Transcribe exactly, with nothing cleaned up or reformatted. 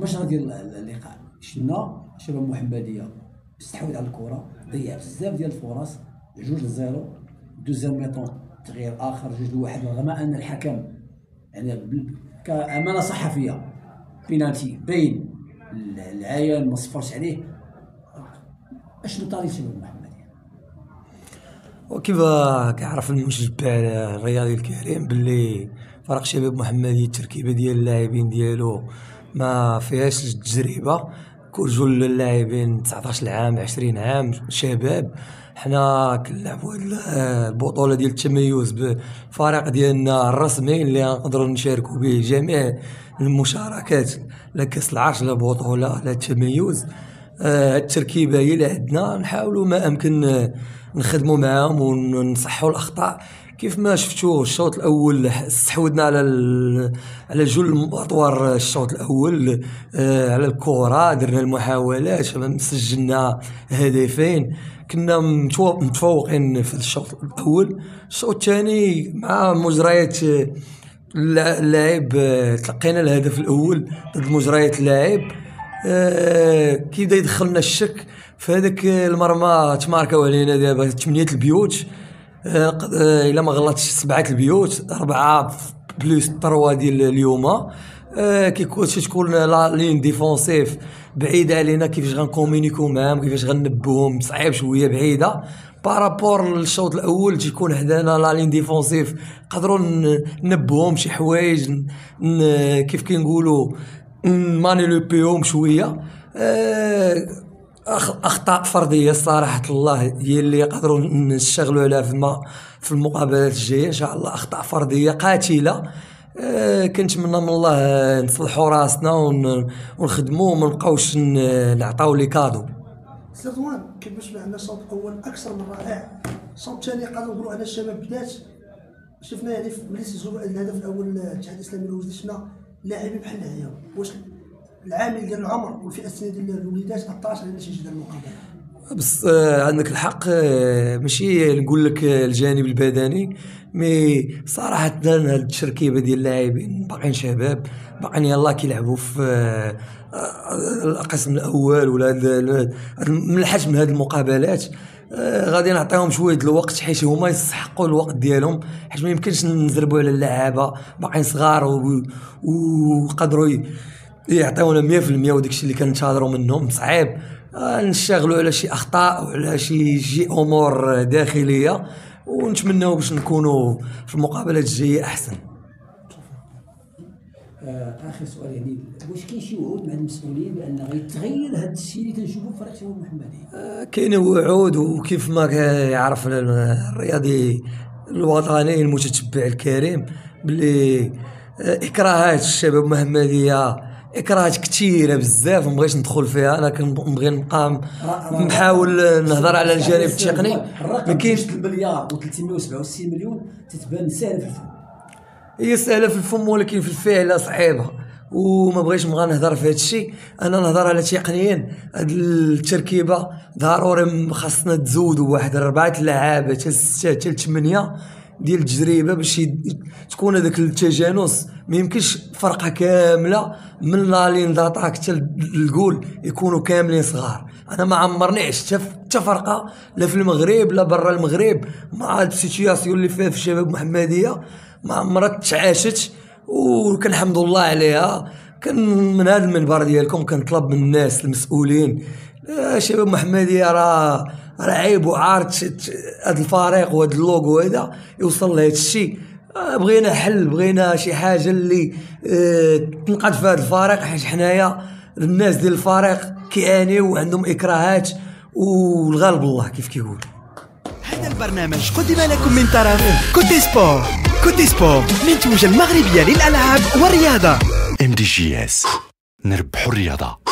المباشره ديال اللقاء شفنا شباب المحمديه استحوذ على الكره، ضيع بزاف ديال الفرص، جوج لزيرو. دوزيام ميطون تغيير اخر جوج لواحد، رغم ان الحكم يعني كامانه صحفيه بينالتي باين العيان ما صفرش عليه. اشنو طريقه شباب المحمديه؟ وكيف كيعرف المشجع الرياضي الكريم باللي فريق شباب محمديه التركيبه ديال اللاعبين ديالو ما فيهاش التجربه، كل اللاعبين تسعطاش عام عشرين عام شباب. حنا كنلعبوا هاد البطوله ديال التميز بالفريق ديالنا الرسمي اللي نقدروا نشاركوا به جميع المشاركات لا كاس العرش لا بطوله لا التميز. آه التركيبه هي اللي عندنا، نحاولوا ما امكن نخدموا معاهم ونصحوا الاخطاء. كيف ما شفتوا الشوط الاول استحوذنا على على جل اطوار الشوط الاول، آه على الكره درنا المحاولات سجلنا هدفين، كنا متفوقين في الشوط الاول. الشوط الثاني مع مجريات اللاعب تلقينا الهدف الاول ضد مجريات اللاعب، آه كيبدا يدخلنا الشك في هذاك المرمى. تماركاو علينا دابا ثمانية البيوت، آه الا ما غلطتش سبعه البيوت، اربعه بلوس ثلاثة ديال اليوم. آه كيكون تكون لا لين ديفونسيف بعيده علينا، كيفاش غنكومونيكو معاهم، كيفاش غنبههم، صعيب شويه بعيده بارابور للشوط الاول. تيكون حدانا لا لين ديفونسيف نقدروا ننبههم شي حوايج، كيف كنقولوا مانيلوبيهم شويه. آه اخطاء فرديه صراحه الله هي اللي يقدروا نشتغلوا عليها في في المقابلات الجايه ان شاء الله. اخطاء فرديه قاتله، أه كنتمنى من الله نصلحوا راسنا ونخدموا وما نبقاوش نعطاو لي كادو. سي رضوان، كيفاش عندنا الشوط الاول اكثر من رائع، الشوط الثاني قادروا نقولوا على الشباب بدات شفنا يعني ملي سجلوا الهدف الاول الاتحاد الاسلامي الوجدي شفنا لاعبين بحال هيا. واش العامل ديال العمر والفئه السنيه ديال الوليدات اثرت على النتيجه ديال المقابله؟ بس آه عندك الحق، آه ماشي نقول لك آه الجانب البدني، مي صراحه هاد التركيبه ديال اللاعبين باقيين شباب، باقيين يلاه كيلعبوا في آه القسم الاول ولا من الحجم من هاد المقابلات. آه غادي نعطيهم شويه الوقت حيت هما يستحقوا الوقت ديالهم، حيت ما يمكنش نزربوا على اللعابه باقيين صغار وقدروا يعطيونا مية في المية، وداكشي اللي كنتظروا منهم صعيب. آه نشتغلوا على شي اخطاء وعلى شي شي امور داخليه، ونتمناو باش نكونوا في المقابلات الجايه احسن. آه اخر سؤال، يعني واش كاين شي وعود مع المسؤولين بان غيتغير هذا الشيء اللي تنشوفوا في فريق شباب المحمديه؟ آه كاين وعود، وكيف ما يعرف الرياضي الوطني المتتبع الكريم باللي آه اكراهات الشباب المحمديه اكراهات كثيره بزاف، ما بغيتش ندخل فيها. انا كنبغي نبقى نحاول نهضر على الجانب التقني. ما كاينش المليار و ثلاثمية وسبعة وستين مليون تتبان ساهله في الفم، هي ساهله في الفم ولكن في الفعل صعيبه، وما بغيتش نبغى نهضر في هذا الشيء. انا نهضر على تقنيا هاد التركيبه ضروري خاصنا تزودوا واحد اربعه لعابه حتى سته حتى ثمانيه ديال التجربه باش تكون هذاك التجانس. ما يمكنش فرقه كامله من لا لين داتاك حتى الجول يكونوا كاملين صغار. انا ما عمرني عشت حتى فرقه لا في المغرب لا برا المغرب مع هاد السيتياسيون اللي فيها في الشباب المحمديه، ما عمرها تعاشت وكنحمد الله عليها. كان من هذا المنبر ديالكم كنطلب من الناس المسؤولين، شباب محمديه راه راه عيب وعار هذا الفريق وهذا اللوغو هذا يوصل لهذا الشيء. بغينا حل، بغينا شي حاجه اللي اه تنقذ في هذا الفريق، حيت حنايا الناس ديال الفريق كيعانيو وعندهم اكراهات والغالب الله كيف كيقول. هذا البرنامج قدم لكم من طرف كوتي سبور. كوتي سبور منتوجة المغربية للألعاب والرياضة. ام دي جي اس، نربحوا الرياضة.